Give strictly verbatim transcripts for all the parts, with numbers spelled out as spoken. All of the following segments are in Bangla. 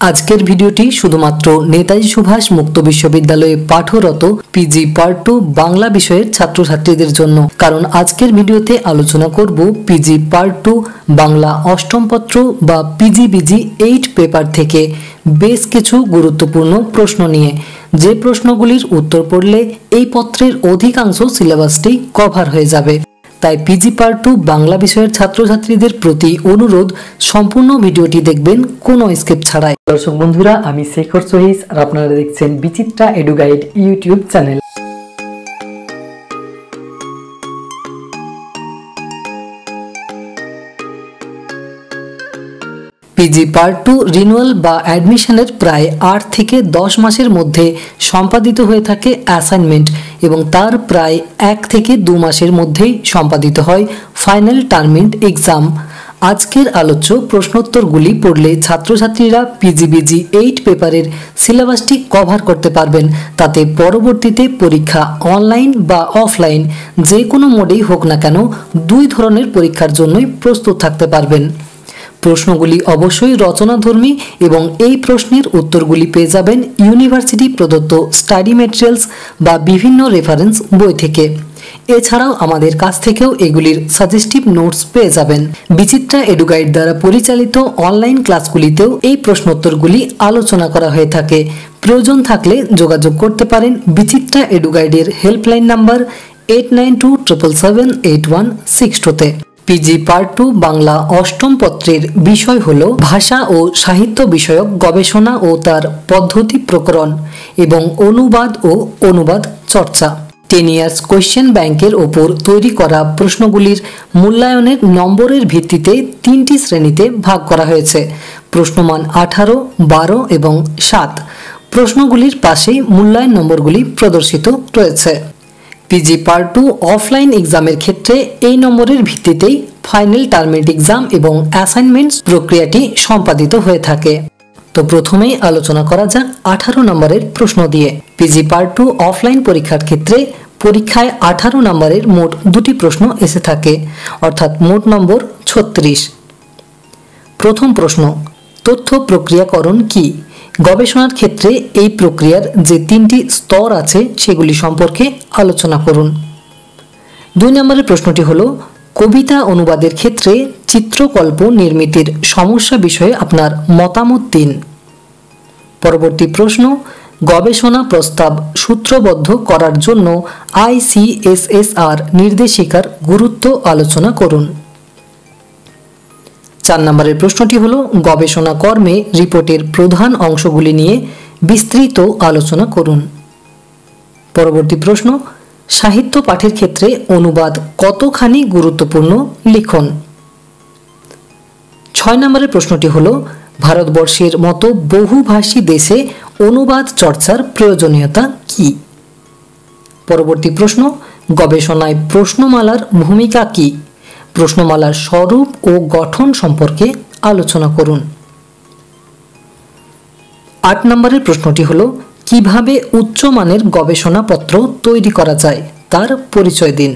আজকের ভিডিওটি শুধুমাত্র নেতাজি সুভাষ মুক্ত বিশ্ববিদ্যালয়ে পাঠরত পিজি পার্ট টু বাংলা বিষয়ের ছাত্রছাত্রীদের জন্য। কারণ আজকের ভিডিওতে আলোচনা করব পিজি পার্ট টু বাংলা অষ্টম পত্র বা পিজিবিজি এইট পেপার থেকে বেশ কিছু গুরুত্বপূর্ণ প্রশ্ন নিয়ে, যে প্রশ্নগুলির উত্তর পড়লে এই পত্রের অধিকাংশ সিলেবাসটি কভার হয়ে যাবে। তাই পিজি পার্ট টু বাংলা বিষয়ের ছাত্রছাত্রীদের প্রতি অনুরোধ, সম্পূর্ণ ভিডিওটি দেখবেন কোনো স্কিপ ছাড়াই। দর্শক বন্ধুরা, আমি শেখর সহিস আর আপনারা দেখছেন Bichitra edu guide YouTube channel. PG part two renewal বা অ্যাডমিশনের প্রায় আট থেকে দশ মাসের মধ্যে সম্পাদিত হয়ে থাকে অ্যাসাইনমেন্ট এবং তার প্রায় এক থেকে দু মাসের মধ্যেই সম্পাদিত হয় ফাইনাল টার্মিন্ট এক্সাম। আজকের আলোচ্য প্রশ্নোত্তরগুলি পড়লে ছাত্রছাত্রীরা পিজিবিজি এইট পেপারের সিলেবাসটি কভার করতে পারবেন। তাতে পরবর্তীতে পরীক্ষা অনলাইন বা অফলাইন যে কোনো মোডেই হোক না কেন, দুই ধরনের পরীক্ষার জন্যই প্রস্তুত থাকতে পারবেন। প্রশ্নগুলি অবশ্যই রচনাধর্মী এবং এই প্রশ্নের উত্তরগুলি পেয়ে যাবেন ইউনিভার্সিটি প্রদত্ত স্টাডি ম্যাটেরিয়ালস বা বিভিন্ন রেফারেন্স বই থেকে। এছাড়াও আমাদের কাছ থেকেও এগুলির সাজেস্টিভ নোটস পেয়ে যাবেন। বিচিত্রা এডুগাইড দ্বারা পরিচালিত অনলাইন ক্লাসগুলিতেও এই প্রশ্নোত্তরগুলি আলোচনা করা হয়ে থাকে। প্রয়োজন থাকলে যোগাযোগ করতে পারেন বিচিত্রা এডুগাইডের helpline number eight nine two triple seven eight one six টুতে। পিজি পার্ট টু বাংলা অষ্টম পত্রের বিষয় হল ভাষা ও সাহিত্য বিষয়ক গবেষণা ও তার পদ্ধতি প্রকরণ এবং অনুবাদ ও অনুবাদ চর্চা। টেন ইয়ার্স কোয়েশ্চেন ব্যাংকের ওপর তৈরি করা প্রশ্নগুলির মূল্যায়নের নম্বরের ভিত্তিতে তিনটি শ্রেণীতে ভাগ করা হয়েছে: প্রশ্নমান আঠারো, বারো এবং সাত। প্রশ্নগুলির পাশেই মূল্যায়ন নম্বরগুলি প্রদর্শিত রয়েছে। পিজি পার্ট টু অফলাইন এক্সামের ক্ষেত্রে এই নম্বরের ভিত্তিতেই ফাইনাল টার্মিন্ট এক্সাম এবং অ্যাসাইনমেন্টস প্রক্রিয়াটি সম্পাদিত হয়ে থাকে। তো প্রথমেই আলোচনা করা যাক আঠারো নম্বরের প্রশ্ন দিয়ে। পিজি পার্ট টু অফলাইন পরীক্ষার ক্ষেত্রে পরীক্ষায় আঠারো নম্বরের মোট দুটি প্রশ্ন এসে থাকে, অর্থাৎ মোট নম্বর ছত্রিশ। প্রথম প্রশ্ন, তথ্য প্রক্রিয়াকরণ কি? গবেষণার ক্ষেত্রে এই প্রক্রিয়ার যে তিনটি স্তর আছে সেগুলি সম্পর্কে আলোচনা করুন। দুই নম্বরের প্রশ্নটি হলো, কবিতা অনুবাদের ক্ষেত্রে চিত্রকল্প নির্মিতির সমস্যা বিষয়ে আপনার মতামত দিন। পরবর্তী প্রশ্ন, গবেষণা প্রস্তাব সূত্রবদ্ধ করার জন্য আইসিএসএসআর নির্দেশিকার গুরুত্ব আলোচনা করুন। চার নম্বরের প্রশ্নটি হলো, গবেষণা কর্মে রিপোর্টের প্রধান অংশগুলি নিয়ে বিস্তৃত আলোচনা করুন। পরবর্তী প্রশ্ন, সাহিত্য পাঠের ক্ষেত্রে অনুবাদ কতখানি গুরুত্বপূর্ণ লিখুন। ছয় নম্বরের প্রশ্নটি হলো, ভারতবর্ষের মতো বহুভাষী দেশে অনুবাদ চর্চার প্রয়োজনীয়তা কি? পরবর্তী প্রশ্ন, গবেষণায় প্রশ্নমালার ভূমিকা কি? প্রশ্নমালার স্বরূপ ও গঠন সম্পর্কে আলোচনা করুন। আট নম্বরের প্রশ্নটি হলো, কিভাবে উচ্চমানের গবেষণাপত্র তৈরি করা যায় তার পরিচয় দিন।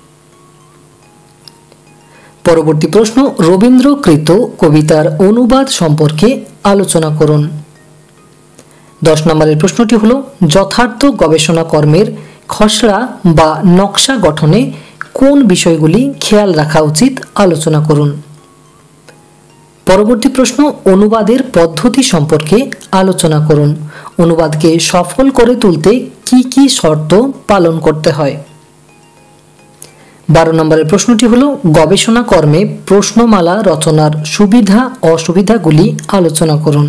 পরবর্তী প্রশ্ন, রবীন্দ্রকৃত কবিতার অনুবাদ সম্পর্কে আলোচনা করুন। দশ নম্বরের প্রশ্নটি হলো, যথার্থ গবেষণা কর্মের খসড়া বা নকশা গঠনে কোন বিষয়গুলি খেয়াল রাখা উচিত আলোচনা করুন। পরবর্তী প্রশ্ন, অনুবাদের পদ্ধতি সম্পর্কে আলোচনা করুন। অনুবাদকে সফল করে তুলতে কি কি শর্ত পালন করতে হয়। বারো নম্বরের প্রশ্নটি হলো, গবেষণা কর্মে প্রশ্নমালা রচনার সুবিধা অসুবিধাগুলি আলোচনা করুন।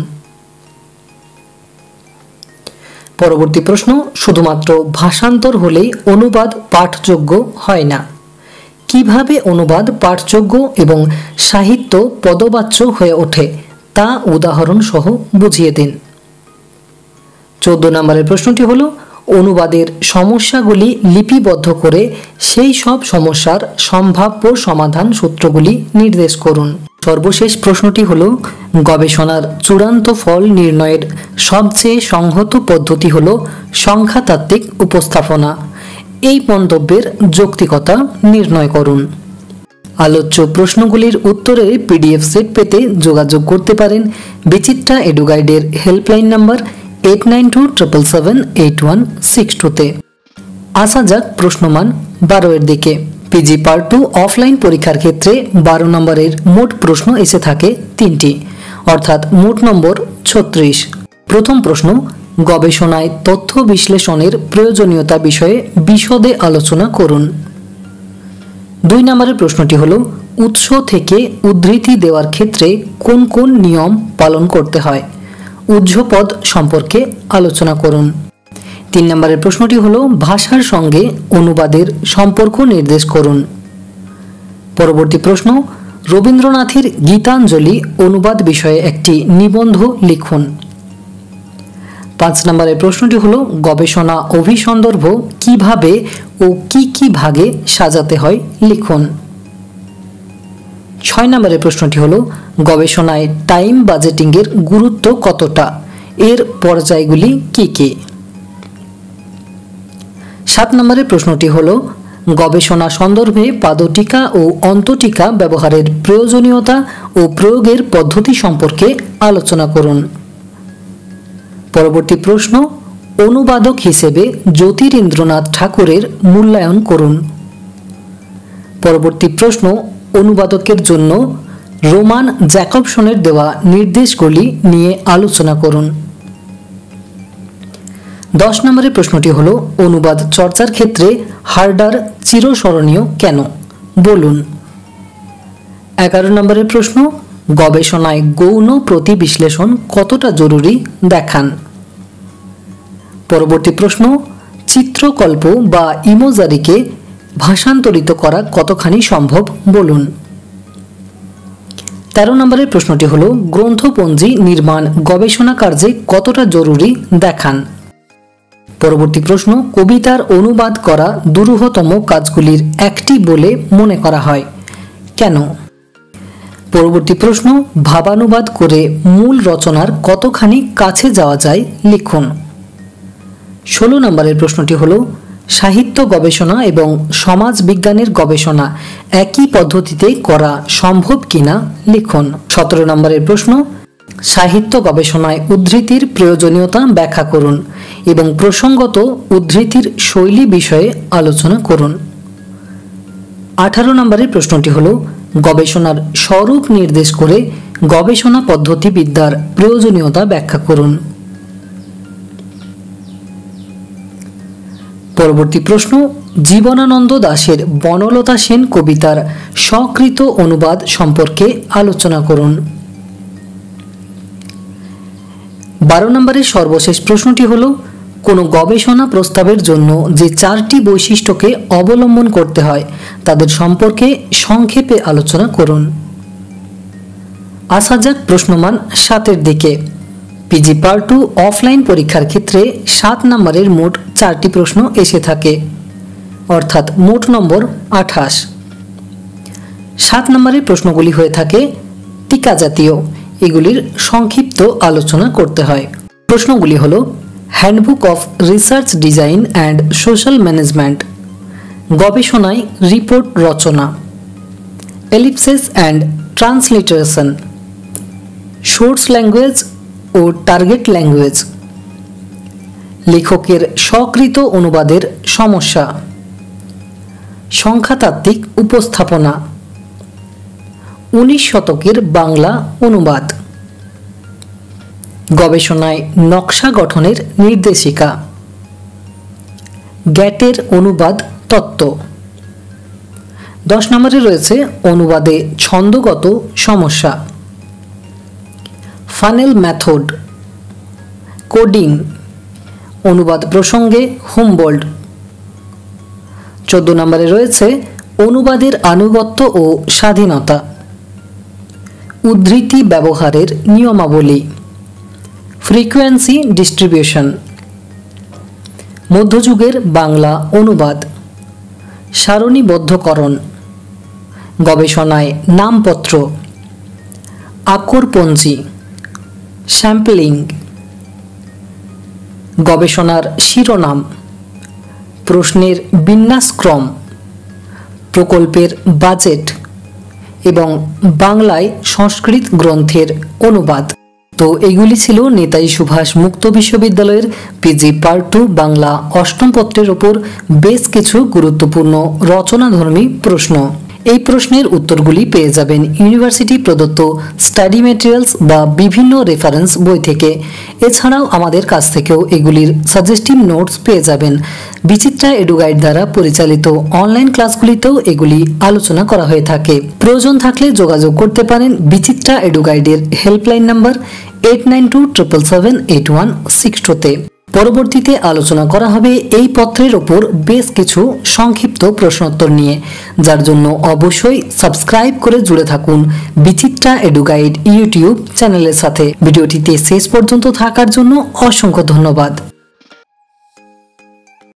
পরবর্তী প্রশ্ন, শুধুমাত্র ভাষান্তর হলেই অনুবাদ পাঠযোগ্য হয় না। কিভাবে অনুবাদ পাঠযোগ্য এবং সাহিত্য পদবাচ্য হয়ে ওঠে তা উদাহরণ সহ বুঝিয়ে দিন। চোদ্দ নম্বরের প্রশ্নটি হলো, অনুবাদের সমস্যাগুলি লিপিবদ্ধ করে সেই সব সমস্যার সম্ভাব্য সমাধান সূত্রগুলি নির্দেশ করুন। সর্বশেষ প্রশ্নটি হলো, গবেষণার চূড়ান্ত ফল নির্ণয়ের সবচেয়ে সংহত পদ্ধতি হলো সংখ্যাতাত্ত্বিক উপস্থাপনা। এই মন্তব্যের যৌক্তিকতা নির্ণয় করুন। আলোচ্য প্রশ্নগুলির উত্তরে পিডিএফ সেট পেতে যোগাযোগ করতে পারেন বিচিত্রা এডুগাইডের helpline number eight nine two triple seven eight one six টুতে। আসা যাক প্রশ্নমান বারো এর দিকে। পিজি পার্ট টু অফলাইন পরীক্ষার ক্ষেত্রে বারো নম্বরের মোট প্রশ্ন এসে থাকে তিনটি, অর্থাৎ মোট নম্বর ছত্রিশ। প্রথম প্রশ্ন, গবেষণায় তথ্য বিশ্লেষণের প্রয়োজনীয়তা বিষয়ে বিশদে আলোচনা করুন। দুই নম্বরের প্রশ্নটি হলো, উৎস থেকে উদ্ধৃতি দেওয়ার ক্ষেত্রে কোন কোন নিয়ম পালন করতে হয়? উহ্যপদ সম্পর্কে আলোচনা করুন। তিন নম্বরের প্রশ্নটি হলো, ভাষার সঙ্গে অনুবাদের সম্পর্ক নির্দেশ করুন। পরবর্তী প্রশ্ন, রবীন্দ্রনাথের গীতাঞ্জলি অনুবাদ বিষয়ে একটি নিবন্ধ লিখুন। পাঁচ নম্বরের প্রশ্নটি হলো, গবেষণা অভিসন্দর্ভ কিভাবে ও কি কি ভাগে সাজাতে হয় লিখুন। ছয় নম্বরের প্রশ্নটি হলো, গবেষণায় টাইম বাজেটিংয়ের গুরুত্ব কতটা? এর পর্যায়গুলি কি কি? সাত নম্বরের প্রশ্নটি হলো, গবেষণা সন্দর্ভে পাদটিকা ও অন্তটিকা ব্যবহারের প্রয়োজনীয়তা ও প্রয়োগের পদ্ধতি সম্পর্কে আলোচনা করুন। পরবর্তী প্রশ্ন, অনুবাদক হিসেবে জ্যোতিরিন্দ্রনাথ ঠাকুরের মূল্যায়ন করুন। পরবর্তী প্রশ্ন, অনুবাদকের জন্য রোমান জ্যাকবসনের দেওয়া নির্দেশগুলি নিয়ে আলোচনা করুন। দশ নম্বরের প্রশ্নটি হলো, অনুবাদ চর্চার ক্ষেত্রে হার্ডার চিরস্মরণীয় কেন? বলুন। এগারো নম্বরের প্রশ্ন, গবেষণায় গৌণ প্রতি বিশ্লেষণ কতটা জরুরি দেখান। পরবর্তী প্রশ্ন, চিত্রকল্প বা ইমোজারিকে ভাষান্তরিত করা কতখানি সম্ভব বলুন। তেরো নম্বরের প্রশ্নটি হলো, গ্রন্থপঞ্জি নির্মাণ গবেষণা কার্যে কতটা জরুরি দেখান। পরবর্তী প্রশ্ন, কবিতার অনুবাদ করা দুরূহতম কাজগুলির একটি বলে মনে করা হয়, কেন? পরবর্তী প্রশ্ন, ভাবানুবাদ করে মূল রচনার কতখানি কাছে যাওয়া যায় লিখুন। ষোলো নম্বরের প্রশ্নটি হলো, সাহিত্য গবেষণা এবং সমাজ বিজ্ঞানের গবেষণা একই পদ্ধতিতে করা সম্ভব কিনা লিখুন। সতেরো নম্বরের প্রশ্ন, সাহিত্য গবেষণায় উদ্ধৃতির প্রয়োজনীয়তা ব্যাখ্যা করুন এবং প্রসঙ্গত উদ্ধৃতির শৈলী বিষয়ে আলোচনা করুন। আঠারো নম্বরের প্রশ্নটি হলো, গবেষণার স্বরূপ নির্দেশ করে গবেষণা পদ্ধতিবিদ্যার প্রয়োজনীয়তা ব্যাখ্যা করুন। পরবর্তী প্রশ্ন, জীবনানন্দ দাশের বনলতা সেন কবিতার স্বকৃত অনুবাদ সম্পর্কে আলোচনা করুন। বারো নম্বরের সর্বশেষ প্রশ্নটি হলো, কোনো গবেষণা প্রস্তাবের জন্য যে চারটি বৈশিষ্ট্যকে অবলম্বন করতে হয় তাদের সম্পর্কে সংক্ষেপে আলোচনা করুন। আসা যাক প্রশ্নমান সাতের দিকে। পিজি পার্ট টু অফলাইন পরীক্ষার ক্ষেত্রে সাত নম্বরের মোট চারটি প্রশ্ন এসে থাকে, অর্থাৎ মোট নম্বর আঠাশ। সাত নম্বরের প্রশ্নগুলি হয়ে থাকে টিকা জাতীয়, এগুলির সংক্ষিপ্ত আলোচনা করতে হয়। প্রশ্নগুলি হলো, handbook of research design and social management, গবেষণায় রিপোর্ট রচনা, ellipsis and transliteration, source language ও টার্গেট ল্যাঙ্গুয়েজ, লেখকের স্বকৃত অনুবাদের সমস্যা, সংখ্যাতাত্ত্বিক উপস্থাপনা, উনিশ শতকের বাংলা অনুবাদ, গবেষণায় নকশা গঠনের নির্দেশিকা, গ্যাটের অনুবাদ তত্ত্ব। দশ নম্বরে রয়েছে অনুবাদে ছন্দগত সমস্যা, ফানেল মেথড, কোডিং, অনুবাদ প্রসঙ্গে হুমবোল্ড। চোদ্দ নম্বরে রয়েছে অনুবাদের আনুগত্য ও স্বাধীনতা, উদ্ধৃতি ব্যবহারের নিয়মাবলী, ফ্রিকোয়েন্সি ডিস্ট্রিবিউশন, মধ্যযুগের বাংলা অনুবাদ, সারণীবদ্ধকরণ, গবেষণায় নামপত্র, আকরপঞ্জি, স্যাম্পলিং, গবেষণার শিরোনাম, প্রশ্নের বিন্যাসক্রম, প্রকল্পের বাজেট, এবং বাংলায় সংস্কৃত গ্রন্থের অনুবাদ। তো এইগুলি ছিল নেতাজি সুভাষ মুক্ত বিশ্ববিদ্যালয়ের পিজি পার্ট টু বাংলা অষ্টম পত্রের ওপর বেশ কিছু গুরুত্বপূর্ণ রচনাধর্মী প্রশ্ন। এই প্রশ্নের উত্তরগুলি পেয়ে যাবেন ইউনিভার্সিটি প্রদত্ত স্টাডি ম্যাটেরিয়ালস বা বিভিন্ন রেফারেন্স বই থেকে। এছাড়াও আমাদের কাছ থেকেও এগুলির সাজেস্টিভ নোটস পেয়ে যাবেন। বিচিত্রা এডুগাইড দ্বারা পরিচালিত অনলাইন ক্লাসগুলিতেও এগুলি আলোচনা করা হয়ে থাকে। প্রয়োজন থাকলে যোগাযোগ করতে পারেন বিচিত্রা এডুগাইডের helpline number eight nine two triple seven eight one six টুতে। পরবর্তীতে আলোচনা করা হবে এই পত্রের ওপর বেশ কিছু সংক্ষিপ্ত প্রশ্নোত্তর নিয়ে, যার জন্য অবশ্যই সাবস্ক্রাইব করে জুড়ে থাকুন বিচিত্রা এডুগাইড ইউটিউব চ্যানেলের সাথে। ভিডিওটিতে শেষ পর্যন্ত থাকার জন্য অসংখ্য ধন্যবাদ।